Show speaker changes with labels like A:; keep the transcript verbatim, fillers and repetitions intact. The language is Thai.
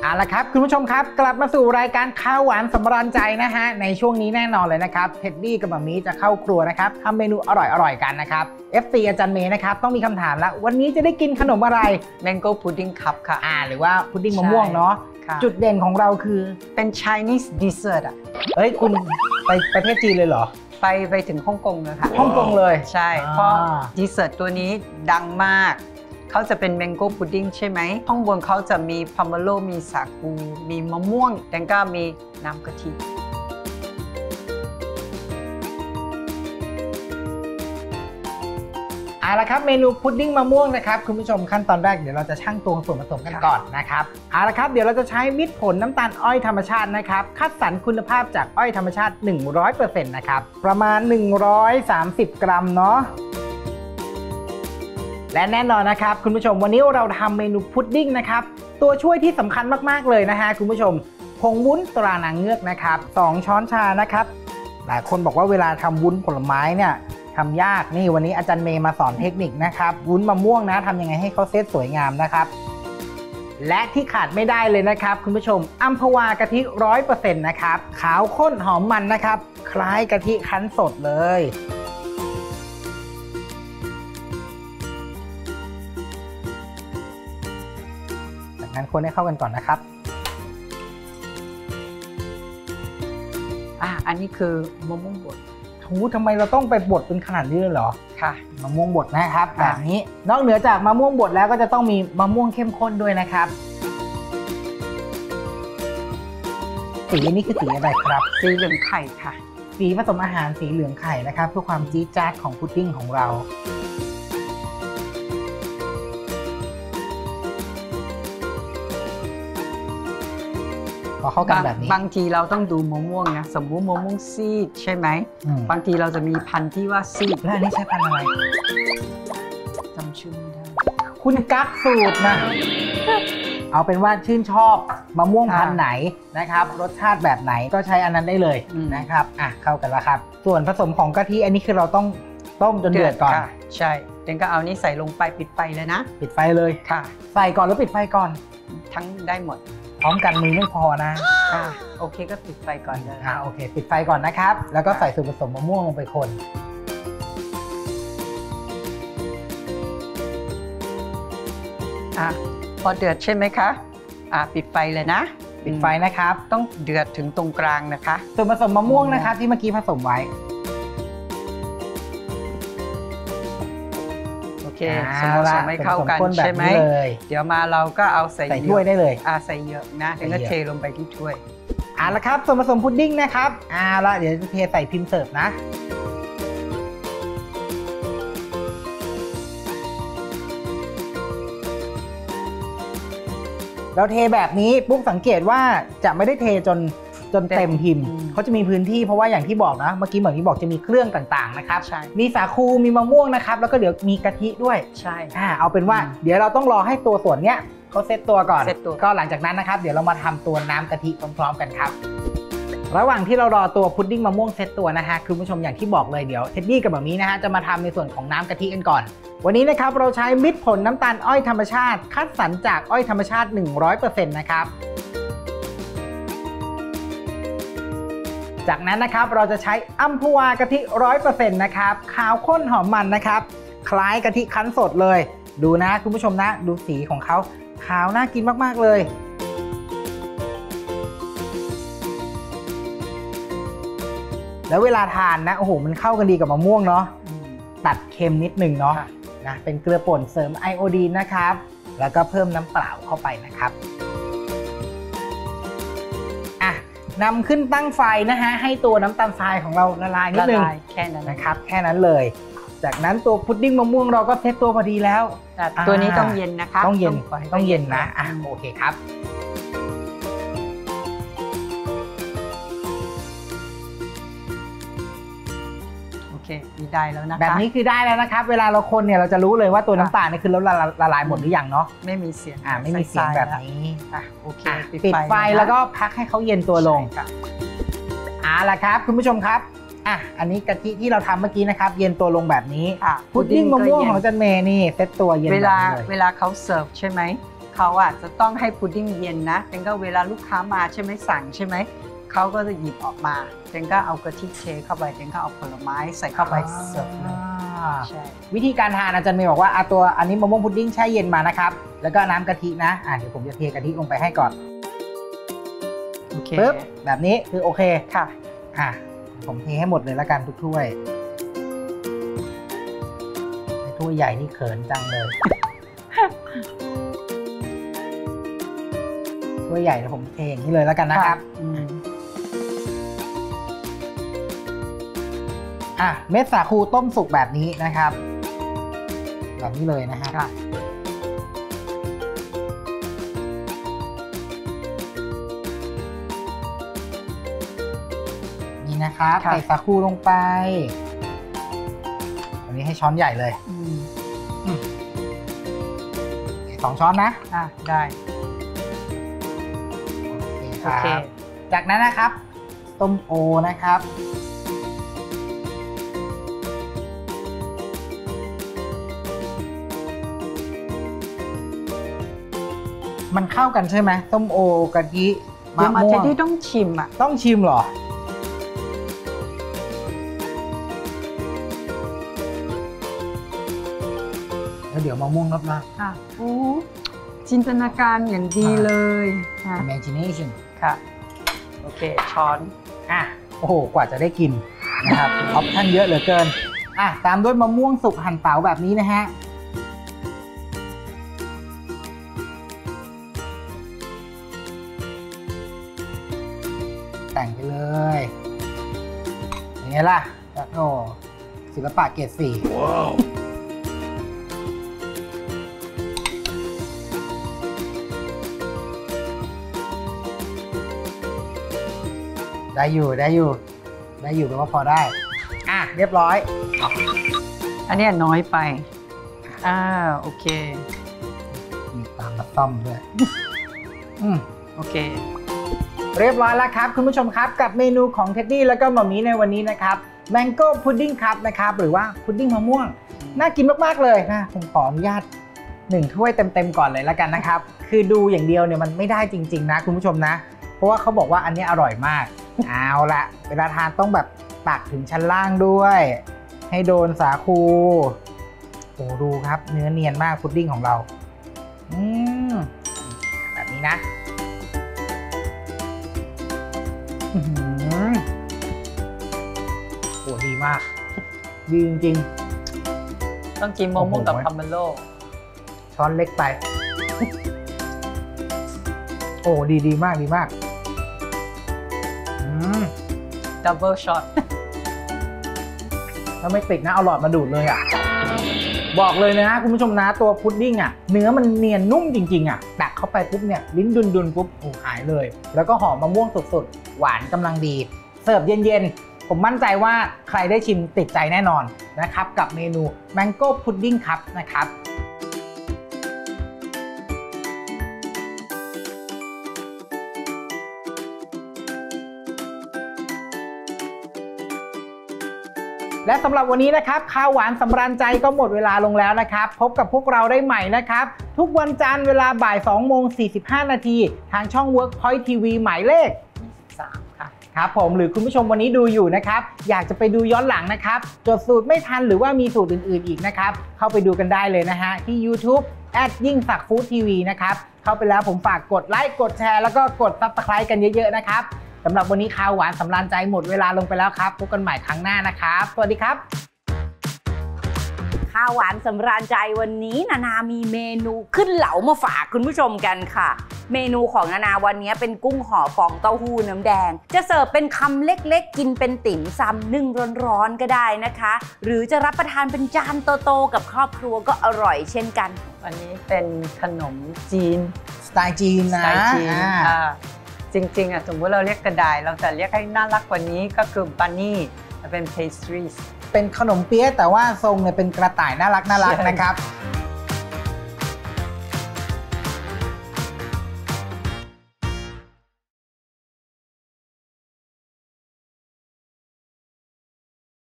A: เอาละครับคุณผู้ชมครับกลับมาสู่รายการข้าวหวานสำราญใจนะฮะในช่วงนี้แน่นอนเลยนะครับเท็ดดี้กับมัมมี่จะเข้าครัวนะครับทำเมนูอร่อยๆกันนะครับ เอฟ ซี อาจารย์เมย์นะครับต้องมีคำถามแล้ววันนี้จะได้กินขนมอะไร
B: Mango Pudding Cup ค่ะ
A: อ่าหรือว่าพุดดิ้งมะม่วงเนาะจุดเด่นของเราคือ
B: เป็น Chinese dessert อ่ะ
A: เฮ้ยคุณไปประเทศจีนเลยเหรอ
B: ไปไปถึงฮ่องกงเลยค่ะ
A: ฮ่องกงเลย
B: ใช่เพราะดีเซอร์ตตัวนี้ดังมากเขาจะเป็น Mango Pudding ใช่ไหมข้างบนเขาจะมีพาเมโลมีสาคูมีมะม่วงแล้วก็มีน้ำกะทิ
A: เอาละครับเมนูพุดดิ้งมะม่วงนะครับคุณผู้ชมขั้นตอนแรกเดี๋ยวเราจะชั่งตวงส่วนผสมกันก่อนนะครับเอาละครับเดี๋ยวเราจะใช้มิตรผลน้ำตาลอ้อยธรรมชาตินะครับคัดสรรคุณภาพจากอ้อยธรรมชาติ หนึ่งร้อยเปอร์เซ็นต์ นะครับประมาณหนึ่งร้อยสามสิบกรัมเนาะและแน่นอนนะครับคุณผู้ชมวันนี้เราทำเมนูพุดดิ้งนะครับตัวช่วยที่สำคัญมากๆเลยนะฮะคุณผู้ชมผงวุ้นตรานางเงือกนะครับสองช้อนชานะครับหลายคนบอกว่าเวลาทำวุ้นผลไม้เนี่ยทำยากนี่วันนี้อาจารย์เมย์มาสอนเทคนิคนะครับวุ้นมะม่วงนะทำยังไงให้เขาเซตสวยงามนะครับและที่ขาดไม่ได้เลยนะครับคุณผู้ชมอัมพวากะทิ ร้อยเปอร์เซ็นต์ นะครับขาวข้นหอมมันนะครับคล้ายกะทิคั้นสดเลยจากนั้นคนให้เข้ากันก่อนนะครับ
B: อ่ะอันนี้คือมะม่วงบด
A: ทูทำไมเราต้องไปบดเป็นขนาดนี้เลยเหรอ
B: ค่ะ
A: มะม่วงบดนะครับแบบนี้นอกเหนือจากมะม่วงบดแล้วก็จะต้องมีมะม่วงเข้มข้นด้วยนะครับสีนี้คือสีอะไรครับ
B: สีเหลืองไข่ค่ะ
A: สีผสมอาหารสีเหลืองไข่นะครับเพื่อความจี๊ดจ๊าดของพุดดิ้งของเราพอเข้ากันแบบนี้
B: บางทีเราต้องดูมะม่วงนะสมมุติมะม่วงซีดใช่ไหมบางทีเราจะมีพันธุ์ที่ว่าซีด
A: แล้วอันนี้ใช้พันธุ์อะไร
B: จำชื่อไม่ได้
A: คุณกั๊กสูตรนะเอาเป็นว่าชื่นชอบมะม่วงพันธุ์ไหนนะครับรสชาติแบบไหนก็ใช้อันนั้นได้เลยนะครับอ่ะเข้ากันแล้วครับส่วนผสมของกะทิอันนี้คือเราต้องต้มจนเดือดก่อน
B: ใช่เดนก็เอานี้ใส่ลงไปปิดไฟเลยนะ
A: ปิดไฟเลย
B: ค่ะ
A: ใส่ก่อนหรือปิดไฟก่อน
B: ทั้งได้หมด
A: พร้อมกันมือไม่พอนะ
B: อ่าโอเคก็ปิดไฟก่อนเลย
A: อ่าโอเคปิดไฟก่อนนะครับแล้วก็ใส่ส่วนผสมมะม่วงลงไปคน
B: อ่ะพอเดือดใช่ไหมคะอ่าปิดไฟเลยนะ
A: ปิดไฟนะครับ
B: ต้องเดือดถึงตรงกลางนะคะ
A: ส่วนผสมมะม่วงนะครับที่เมื่อกี้ผสมไว้
B: โอเคส่วนผสมไม่เข้ากันใช่ไหมเดี๋ยวมาเราก็เอาใส่
A: ถ้วยได้เลย
B: อ่าใส่เยอะนะแล้วก็เทลงไปที่ถ้วย
A: อ่าละครับส่วนผสมพุดดิ้งนะครับอ่าละเดี๋ยวจะเทใส่พิมพ์เสิร์ฟนะเราเทแบบนี้ปุ๊บสังเกตว่าจะไม่ได้เทจนจนเต็มพิมพ์เขาจะมีพื้นที่เพราะว่าอย่างที่บอกนะเมื่อกี้เหมือนที่บอกจะมีเครื่องต่างๆนะครับมีสาคูมีมะม่วงนะครับแล้วก็เดี๋ยวมีกะทิด้วย
B: ใช่
A: อ่าเอาเป็นว่าเดี๋ยวเราต้องรอให้ตัวส่วนเนี้ยเขาเซตตัวก่อนก็หลังจากนั้นนะครับเดี๋ยวเรามาทำตัวน้ำกะทิพร้อมๆกันครับระหว่างที่เรารอตัวพุดดิ้งมะม่วงเซตตัวนะฮะคุณผู้ชมอย่างที่บอกเลยเดี๋ยวเท็ดดี้กับแบบนี้นะฮะจะมาทำในส่วนของน้ำกะทิกันก่อนวันนี้นะครับเราใช้มิตรผลน้ำตาลอ้อยธรรมชาติคัดสรรจากอ้อยธรรมชาติ หนึ่งร้อยเปอร์เซ็นต์ นะครับจากนั้นนะครับเราจะใช้อัมพวากะทิ ร้อยเปอร์เซ็นต์ นะครับขาวข้นหอมมันนะครับคล้ายกะทิคั้นสดเลยดูนะคุณผู้ชมนะดูสีของเขาขาวน่ากินมากๆเลยแล้วเวลาทานนะโอ้โหมันเข้ากันดีกับมะม่วงเนาะตัดเค็มนิดนึงเนาะนะเป็นเกลือป่นเสริมไอโอดีนนะครับแล้วก็เพิ่มน้ำเปล่าเข้าไปนะครับอ่ะนำขึ้นตั้งไฟนะฮะให้ตัวน้ำตาลทรายของเราละลายนิดนึง
B: แค่นั้น
A: นะครับแค่นั้นเลยจากนั้นตัวพุดดิ้งมะม่วงเราก็เซตตัวพอดีแล้ว
B: ตัวนี้ต้องเย็นนะคะ
A: ต้องเย็นต้องเย็นนะอ่ะโอเคครับ
B: โอเคนี่ได้แล้วนะคะ
A: แบบนี้คือได้แล้วนะครับเวลาเราคนเนี่ยเราจะรู้เลยว่าตัวน้ำตาลนี่คือเราละลายหมดหรือยังเนาะ
B: ไม่มีเสียง
A: อ่าไม่มีเสียงแบบนี้
B: อ่ะโอเค
A: ปิดไฟแล้วก็พักให้เขาเย็นตัวลงเอาล่ะครับคุณผู้ชมครับอ่ะอันนี้กะทิที่เราทำเมื่อกี้นะครับเย็นตัวลงแบบนี้พุดดิ้งมะม่วงของอาจารย์เมย์นี่เซตตัวเย็น
B: เวลาเวลาเขาเสิร์ฟใช่ไหมเขาอ่ะจะต้องให้พุดดิ้งเย็นนะเจนก็เวลาลูกค้ามาใช่ไหมสั่งใช่ไหมเขาก็จะหยิบออกมาเจนก็เอากะทิเทเข้าไปเจนก็เอาผลไม้ใส่เข้าไปเสิร์ฟเลยใช่
A: วิธีการทานอาจารย์เมย์บอกว่าเอาตัวอันนี้มะม่วงพุดดิ้งแช่เย็นมานะครับแล้วก็น้ำกะทินะอ่ะเดี๋ยวผมจะเทกะทิลงไปให้ก่อน
B: โอเค
A: ปึ๊บแบบนี้คือโอเค
B: ค่ะ
A: อ่ะผมเทให้หมดเลยแล้วกันทุกถ้วยถ้วยใหญ่นี่เขินจังเลยถ้วยใหญ่เดี๋ยวผมเทอย่างนี้เลยแล้วกันนะครับอ่ะเม็ดสาคูต้มสุกแบบนี้นะครับแบบนี้เลยนะฮะนี่นะครับใส่สาคูลงไปอันนี้ให้ช้อนใหญ่เลยสองช้อนนะ
B: อ่ะได้
A: โอเคครับจากนั้นนะครับต้มโอนะครับมันเข้ากันใช่ไหมต้มโอกะทิมะม่วง
B: ที่ต้องชิมอ่ะ
A: ต้องชิมเหรอแล้วเดี๋ยวมะม่วงรสนะ
B: ค่ะโอ้จินตนาการอย่างดีเลย
A: ค่ะ imagination
B: ค่ะโอเคช้อน
A: อ่ะโอ้โหกว่าจะได้กินนะครับออปชั่นเยอะเหลือเกินอ่ะตามด้วยมะม่วงสุกหั่นเต๋าแบบนี้นะฮะแต่งไปเลยอย่างไงล่ะโอ้ศิลปะเกรดสี่ว้าวได้อยู่ได้อยู่ได้อยู่แปลว่าพอได้อ่ะเรียบร้อย
B: อันนี้น้อยไปอ่าโอเค
A: มีตามมาต้อมด้วยอืม
B: โอเค
A: เรียบร้อยแล้วครับคุณผู้ชมครับกับเมนูของเท็ดดี้แล้วก็หม่อมมี่ในวันนี้นะครับแมงโก้พุดดิ้งครับนะครับหรือว่าพุดดิ้งมะม่วงน่ากินมากๆเลยนะผมขออนุญาตหนึ่งถ้วยเต็มๆก่อนเลยแล้วกันนะครับคือดูอย่างเดียวเนี่ยมันไม่ได้จริงๆนะคุณผู้ชมนะเพราะว่าเขาบอกว่าอันนี้อร่อยมากเอาละเวลาทานต้องแบบตักถึงชั้นล่างด้วยให้โดนสาคูโอ้ดูครับเนื้อเนียนมากพุดดิ้งของเราอืมแบบนี้นะโอ้ดีมากดีจริง
B: ๆต้องกินมะม่วงกับพาเมโล
A: ช้อนเล็กไปโอ้ดีดีมากดีมาก
B: ดับเบิลช็อต
A: ถ้าไม่ติดนะเอาหลอดมาดูดเลยอ่ะบอกเลยนะคุณผู้ชมนะตัวพุดดิ้งอ่ะเนื้อมันเนียนนุ่มจริงๆอ่ะตักเข้าไปปุ๊บเนี่ยลิ้นดุนๆปุ๊บโอ้หายเลยแล้วก็หอมมะม่วงสดๆหวานกำลังดีเสิร์ฟเย็นๆผมมั่นใจว่าใครได้ชิมติดใจแน่นอนนะครับกับเมนูแมงโก้พุดดิ้งครับนะครับและสำหรับวันนี้นะครับข้าวหวานสำราญใจก็หมดเวลาลงแล้วนะครับพบกับพวกเราได้ใหม่นะครับทุกวันจันทร์เวลาบ่ายสองโมงสี่สิบห้านาทีทางช่อง Workpoint ที วี หมายเลข
B: สามค่ะ
A: ครับผมหรือคุณผู้ชมวันนี้ดูอยู่นะครับอยากจะไปดูย้อนหลังนะครับจดสูตรไม่ทันหรือว่ามีสูตรอื่นๆอีกนะครับเข้าไปดูกันได้เลยนะฮะที่ YouTube แอดยิ่งศักดิ์ฟู้ดทีวีนะครับเข้าไปแล้วผมฝากกดไลค์กดแชร์แล้วก็กด ซับสไครบ์ กันเยอะๆนะครับสำหรับวันนี้ข้าวหวานสำราญใจหมดเวลาลงไปแล้วครับพบกันใหม่ครั้งหน้านะครับสวัสดีครับ
C: ข้าวหวานสำราญใจวันนี้นานามีเมนูขึ้นเหลามาฝากคุณผู้ชมกันค่ะเมนูของนานาวันนี้เป็นกุ้งห่อฟองเต้าหู้น้ำแดงจะเสิร์ฟเป็นคำเล็กๆกินเป็นติ่มซำนึ่งร้อนๆก็ได้นะคะหรือจะรับประทานเป็นจานโตๆกับครอบครัวก็อร่อยเช่นกัน
B: อันนี้เป็นขนมจีน
A: สไตล์จีนนะ
B: จริงๆอ่ะสมมติเราเรียกกระดาษเราจะเรียกให้น่ารักกว่านี้ก็คือบันนี่เป็น pastries
A: เป็นขนมเปี๊ยะแต่ว่าทรงเนี่ยเป็นกระต่ายน่ารักน่ารักนะครับ